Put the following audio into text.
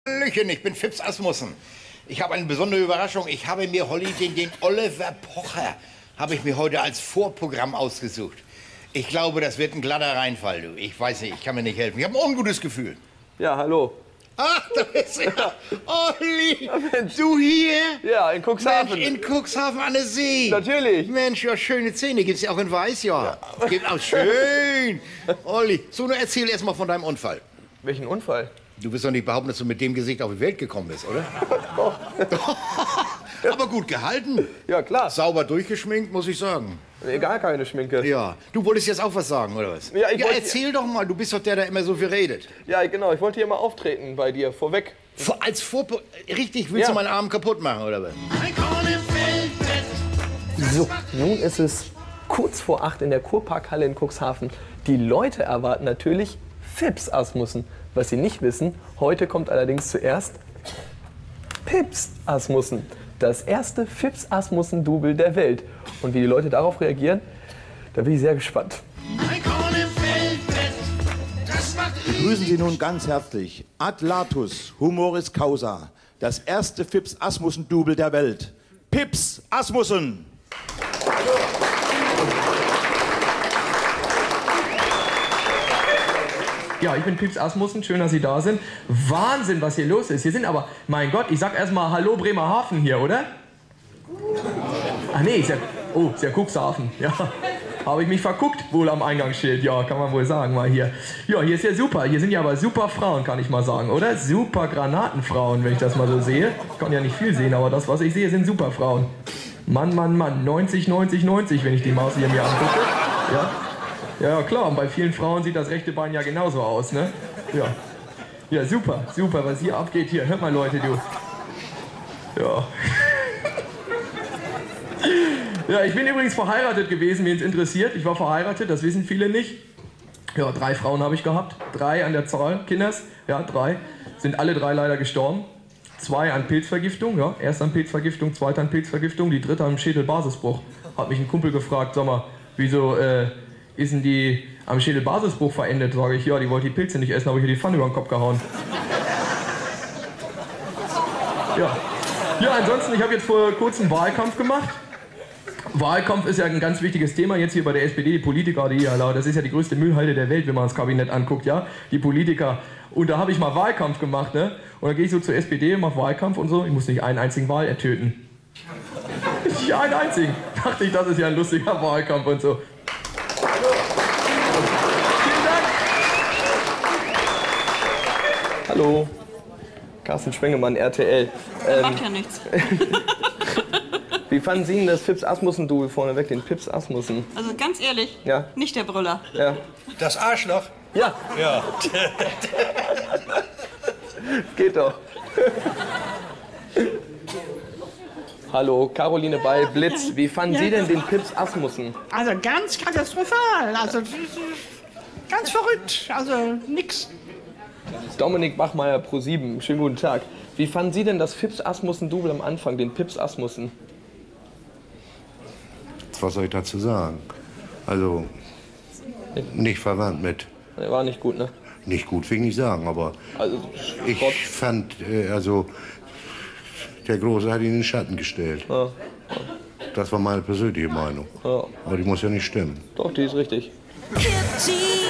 Hallöchen, ich bin Fips Asmussen. Ich habe eine besondere Überraschung. Ich habe mir den Oliver Pocher habe ich mir heute als Vorprogramm ausgesucht. Ich glaube, das wird ein glatter Reinfall, du. Ich weiß nicht, ich kann mir nicht helfen. Ich habe ein ungutes Gefühl. Ja, hallo. Ach, da bist du ja. Olli, du hier? Ja, in Cuxhaven. Mensch, in Cuxhaven an der See. Natürlich. Mensch, ja, schöne Zähne. Gibt's ja auch in Weiß, ja. Gibt auch schön. Olli, so, nur erzähl erst mal von deinem Unfall. Welchen Unfall? Du wirst doch nicht behaupten, dass du mit dem Gesicht auf die Welt gekommen bist, oder? Doch. Aber gut gehalten. Ja, klar. Sauber durchgeschminkt, muss ich sagen. Gar keine Schminke. Ja. Du wolltest jetzt auch was sagen, oder was? Ja, erzähl doch mal. Du bist doch der, der immer so viel redet. Ja, genau. Ich wollte hier mal auftreten bei dir, vorweg. Richtig, willst du meinen Arm kaputt machen, oder was? So, nun ist es kurz vor 8 in der Kurparkhalle in Cuxhaven. Die Leute erwarten natürlich Fips Asmussen. Was sie nicht wissen, heute kommt allerdings zuerst Pips Asmussen. Das erste Fips Asmussen-Double der Welt. Und wie die Leute darauf reagieren, da bin ich sehr gespannt. Begrüßen Sie nun ganz herzlich Adlatus Humoris Causa, das erste Fips Asmussen-Double der Welt. Pips Asmussen! Ja, ich bin Pips Asmussen, schön, dass Sie da sind. Wahnsinn, was hier los ist. Hier sind aber, mein Gott, ich sag erstmal Hallo Bremerhaven hier, oder? Ach nee, ist ja Cuxhaven, ja. Habe ich mich verguckt, wohl am Eingangsschild, ja, kann man wohl sagen, mal hier. Ja, hier ist ja super, hier sind ja aber super Frauen, kann ich mal sagen, oder? Super Granatenfrauen, wenn ich das mal so sehe. Ich kann ja nicht viel sehen, aber das, was ich sehe, sind super Frauen. Mann, Mann, Mann, 90, 90, 90, wenn ich die Maus hier mir angucke, ja. Ja, klar, und bei vielen Frauen sieht das rechte Bein ja genauso aus, ne? Ja. Ja, super, super, was hier abgeht hier. Hört mal, Leute, du. Ja. Ja, ich bin übrigens verheiratet gewesen, wen es interessiert. Ich war verheiratet, das wissen viele nicht. Ja, 3 Frauen habe ich gehabt. 3 an der Zahl, Kinders. Ja, 3. Sind alle 3 leider gestorben. 2 an Pilzvergiftung, ja. Erst an Pilzvergiftung, zweite an Pilzvergiftung, die dritte an Schädelbasisbruch. Hat mich ein Kumpel gefragt, sag mal, wieso, ist denn die am Schädelbasisbruch verendet? Sage ich, ja, die wollte die Pilze nicht essen, habe ich ihr die Pfanne über den Kopf gehauen. Ja. Ja, ansonsten, ich habe jetzt vor kurzem Wahlkampf gemacht. Wahlkampf ist ja ein ganz wichtiges Thema jetzt hier bei der SPD. Die Politiker, das ist ja die größte Müllhalde der Welt, wenn man das Kabinett anguckt, ja. Die Politiker. Und da habe ich mal Wahlkampf gemacht, ne. Und dann gehe ich so zur SPD, mache Wahlkampf und so. Ich muss nicht einen einzigen Wahl ertöten. Nicht einen einzigen. Dachte ich, das ist ja ein lustiger Wahlkampf und so. Vielen Dank. Hallo. Carsten Schwengemann, RTL. Macht ja nichts. Wie fanden Sie denn das Fips Asmussen-Double vorneweg, den Pips Asmussen? Also ganz ehrlich, ja. Nicht der Brüller. Ja. Das Arschloch? Ja. Ja. Geht doch. Hallo, Caroline bei Blitz. Wie fanden Sie denn den Pips Asmussen? Also ganz katastrophal, also ganz verrückt, also nix. Dominik Bachmeier, Pro7, schönen guten Tag. Wie fanden Sie denn das Fips Asmussen-Double am Anfang, den Pips Asmussen? Was soll ich dazu sagen? Also, nicht verwandt mit. Der war nicht gut, ne? Nicht gut, will ich nicht sagen, aber also, ich fand, der Große hat ihn in den Schatten gestellt. Ja. Das war meine persönliche Meinung. Ja. Aber die muss ja nicht stimmen. Doch, die ist richtig.